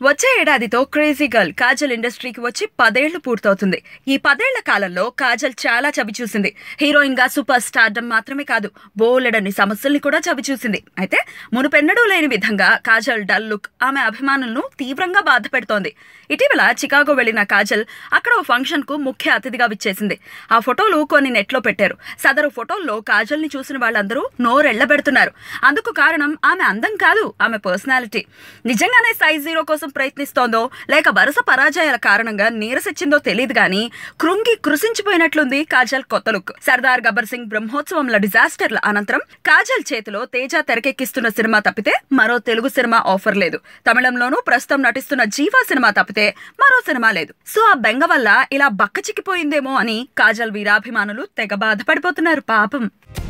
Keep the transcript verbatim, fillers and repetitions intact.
వచ్చే ఏడాదితో crazy girl Kajal ఇండస్ట్రీకి వచ్చి పదేళ్లు పూర్తవుతుంది. ఈ పదేళ్ల కాలంలో కాజల్ చాలా చవిచూసింది. హీరోయిన్ గా సూపర్ స్టార్డమ్ మాత్రమే కాదు, బోలెడన్ని సమస్యల్ని కూడా చవిచూసింది. అయితే మునుపెన్నడూ లేని విధంగా కాజల్ డల్ లుక్ ఆమె అభిమానులను తీవ్రంగా బాధ పెడుతోంది. ఇటీవల చికాగో వెళ్లిన కాజల్ అక్కడ ఓ ఫంక్షన్ కు ముఖ్య అతిథిగా విచ్చేసింది. ఆ ఫోటోలు కొన్ని నెట్లో పెట్టారు. సదరు ఫోటోల్లో కాజల్ ని చూసిన వాళ్ళందరూ నోరెళ్లబెడుతున్నారు. అందుకు కారణం ఆమె అందం కాదు, ఆమె పర్సనాలిటీ. నిజంగానే సైజ్ జీరో కోసం ప్రయత్నిస్తోందో లేక వరుస పరాజయాల కారణంగా నీరసిచ్చిందో తెలియదు గానీ కృంగి కృషించిపోయినట్లుంది కాజల్ కొత్త లుక్. సర్దార్ గబ్బర్ సింగ్ బ్రహ్మోత్సవంల డిజాస్టర్ల అనంతరం కాజల్ చేతిలో తేజ తెరకెక్కిస్తున్న సినిమా తప్పితే మరో తెలుగు సినిమా ఆఫర్ లేదు. తమిళంలోనూ ప్రస్తుతం నటిస్తున్న జీవా సినిమా తప్పితే మరో సినిమా లేదు. సో ఆ బెంగ వల్ల ఇలా బక్క చిక్కిపోయిందేమో అని కాజల్ వీరాభిమానులు తెగ బాధపడిపోతున్నారు పాపం.